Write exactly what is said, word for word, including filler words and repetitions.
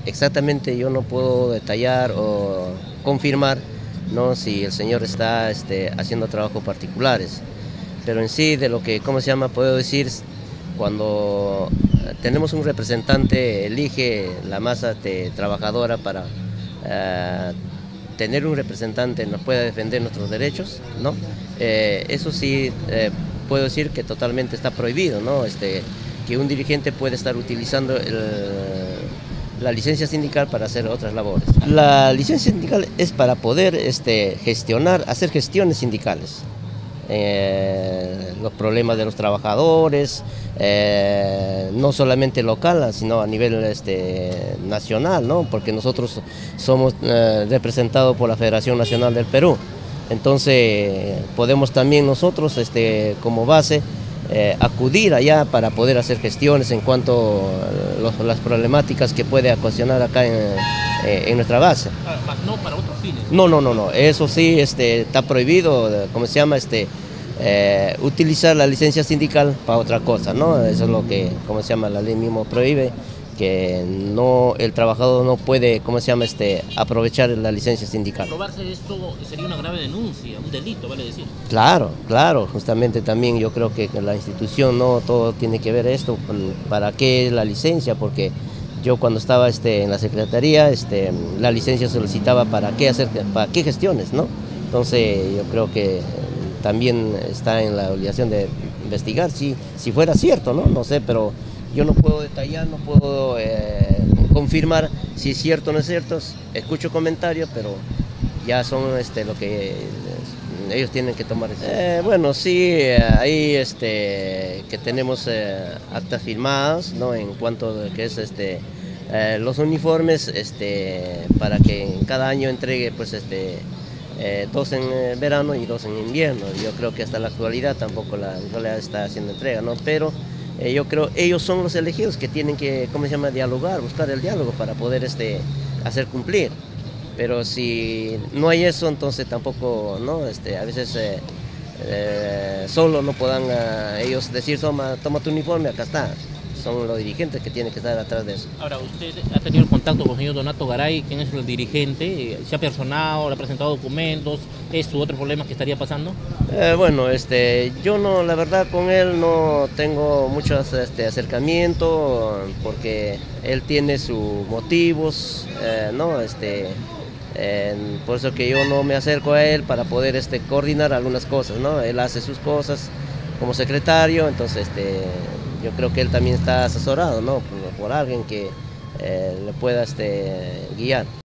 exactamente yo no puedo detallar o confirmar, ¿no?, si el señor está este, haciendo trabajos particulares, pero en sí de lo que, ¿cómo se llama?, puedo decir, cuando tenemos un representante, elige la masa de trabajadora para uh, tener un representante nos pueda defender nuestros derechos, ¿no? Eh, eso sí, eh, puedo decir que totalmente está prohibido, ¿no? Este, que un dirigente puede estar utilizando el, la licencia sindical para hacer otras labores. La licencia sindical es para poder este, gestionar, hacer gestiones sindicales. Eh, los problemas de los trabajadores, eh, no solamente local, sino a nivel este, nacional, ¿no? Porque nosotros somos eh, representados por la Federación Nacional del Perú. Entonces podemos también nosotros este, como base eh, acudir allá para poder hacer gestiones en cuanto a los, las problemáticas que puede ocasionar acá en, eh, en nuestra base. Ah, no para otros fines. No, no, no, no. Eso sí este, está prohibido, ¿cómo se llama? Este, eh, utilizar la licencia sindical para otra cosa, ¿no? Eso es lo que, ¿cómo se llama? La ley mismo prohíbe, que no, el trabajador no puede, ¿cómo se llama? Este, aprovechar la licencia sindical. Probarse esto sería una grave denuncia, un delito, vale decir. Claro, claro, justamente también yo creo que la institución, no todo tiene que ver esto, ¿para qué la licencia? Porque yo cuando estaba este, en la secretaría, este, la licencia solicitaba para qué hacer, para qué gestiones, ¿no? Entonces yo creo que también está en la obligación de investigar si, si fuera cierto, ¿no? No sé, pero yo no puedo detallar, no puedo eh, confirmar si es cierto o no es cierto. Escucho comentarios, pero ya son este, lo que eh, ellos tienen que tomar. Eh, bueno, sí, hay este, que tenemos eh, actas firmadas, ¿no?, en cuanto a que es este, eh, los uniformes, este, para que cada año entregue pues este, eh, dos en verano y dos en invierno. Yo creo que hasta la actualidad tampoco la actualidad está haciendo entrega, ¿no? Pero eh, yo creo ellos son los elegidos que tienen que, ¿cómo se llama?, dialogar, buscar el diálogo para poder este, hacer cumplir. Pero si no hay eso, entonces tampoco, ¿no? Este, a veces eh, eh, solo no puedan uh, ellos decir, toma, toma tu uniforme, acá está. Son los dirigentes que tienen que estar atrás de eso. Ahora, usted ha tenido contacto con el señor Donato Garay, quien es el dirigente, se ha personado, le ha presentado documentos, ¿es u otro problema que estaría pasando? Eh, bueno, este, yo no, la verdad con él no tengo mucho este, acercamiento, porque él tiene sus motivos, eh, ¿no? Este, eh, por eso que yo no me acerco a él para poder este, coordinar algunas cosas, ¿no? Él hace sus cosas como secretario, entonces este, yo creo que él también está asesorado, ¿no?, por, por alguien que eh, le pueda este, guiar.